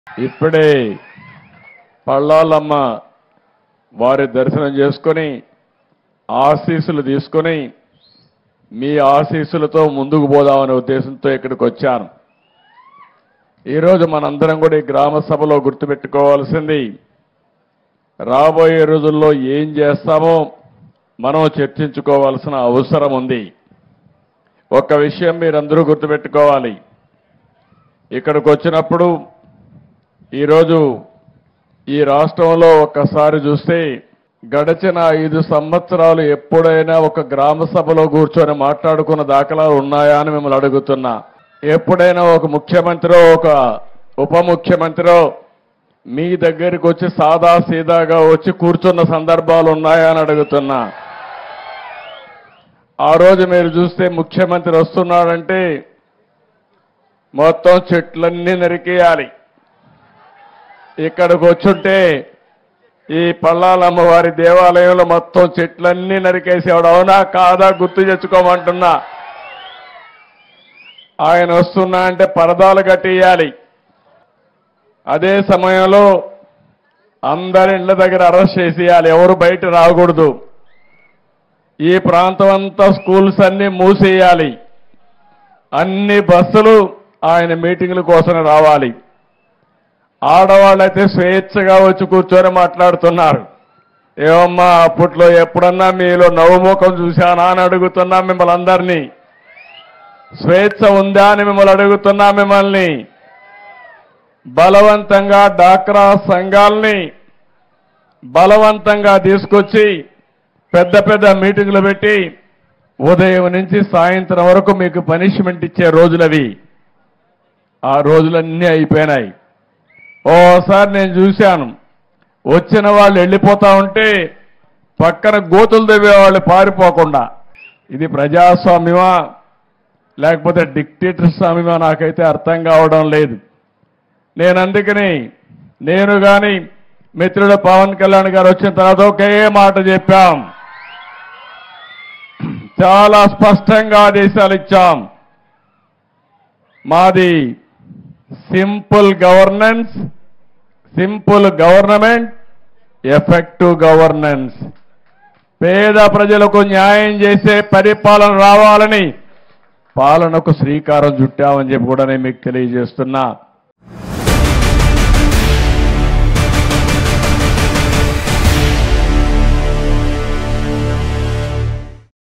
ఇప్పుడే పళ్ళాలమ్మ వారి దర్శనం చేసుకొని ఆశీస్సులు తీసుకొని మీ ఆశీస్సులతో ముందుకు పోదామనే ఉద్దేశంతో ఇక్కడికి వచ్చాను. ఈరోజు మనందరం కూడా ఈ గ్రామ సభలో గుర్తుపెట్టుకోవాల్సింది రాబోయే రోజుల్లో ఏం చేస్తామో మనం చర్చించుకోవాల్సిన అవసరం ఉంది. ఒక్క విషయం మీరందరూ గుర్తుపెట్టుకోవాలి. ఇక్కడికి వచ్చినప్పుడు ఈరోజు ఈ రాష్ట్రంలో ఒక్కసారి చూస్తే గడిచిన 5 సంవత్సరాలు ఎప్పుడైనా ఒక గ్రామ సభలో కూర్చొని మాట్లాడుకున్న దాఖలాలు ఉన్నాయా అని మిమ్మల్ని అడుగుతున్నా. ఎప్పుడైనా ఒక ముఖ్యమంత్రో ఒక ఉప ముఖ్యమంత్రో మీ దగ్గరికి వచ్చి సాదా సీదాగా వచ్చి కూర్చున్న సందర్భాలు ఉన్నాయా అని అడుగుతున్నా. ఆ రోజు మీరు చూస్తే ముఖ్యమంత్రి వస్తున్నాడంటే మొత్తం చెట్లన్నీ నరికేయాలి. ఇక్కడికి వచ్చుంటే ఈ పళ్ళాలమ్మవారి దేవాలయంలో మొత్తం చెట్లన్నీ నరికేసేవాడు. అవునా కాదా గుర్తు తెచ్చుకోమంటున్నా. ఆయన వస్తున్నా అంటే పరదాలు కట్టేయాలి. అదే సమయంలో అందరి ఇళ్ల దగ్గర అరెస్ట్ చేసేయాలి. ఎవరు బయట రాకూడదు. ఈ ప్రాంతం అంతా స్కూల్స్ అన్ని మూసేయాలి. అన్ని బస్సులు ఆయన మీటింగుల కోసం రావాలి. ఆడవాళ్ళైతే స్వేచ్ఛగా వచ్చి కూర్చొని మాట్లాడుతున్నారు. ఏమమ్మా అప్పట్లో ఎప్పుడన్నా మీలో నవ్వుముఖం చూశానా అని అడుగుతున్నా మిమ్మల్ని అందరినీ. స్వేచ్ఛ ఉందా అని మిమ్మల్ని అడుగుతున్నా. మిమ్మల్ని బలవంతంగా డాక్రా సంఘాలని బలవంతంగా తీసుకొచ్చి పెద్ద పెద్ద మీటింగులు పెట్టి ఉదయం నుంచి సాయంత్రం వరకు మీకు పనిష్మెంట్ ఇచ్చే రోజులవి. ఆ రోజులన్నీ అయిపోయినాయి. ఓసారి నేను చూశాను, వచ్చిన వాళ్ళు వెళ్ళిపోతా ఉంటే పక్కన గోతులు తవ్వేవాళ్ళు పారిపోకుండా. ఇది ప్రజాస్వామ్యమా లేకపోతే డిక్టేటర్ స్వామ్యమా నాకైతే అర్థం కావడం లేదు. నేను అందుకని నేను కానీ మిత్రుడు పవన్ కళ్యాణ్ గారు వచ్చిన తర్వాత ఒకే మాట చెప్పాం. చాలా స్పష్టంగా ఆదేశాలు ఇచ్చాం. మాది simple governance, simple government, effective governance. పేద ప్రజలకు న్యాయం చేసే పరిపాలన రావాలని పాలనకు శ్రీకారం చుట్టామని చెప్పి కూడా నేను మీకు తెలియజేస్తున్నా.